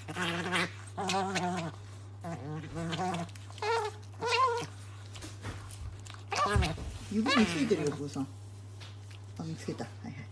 指についてるよ、ブーさん。あ、見つけた。はいはい。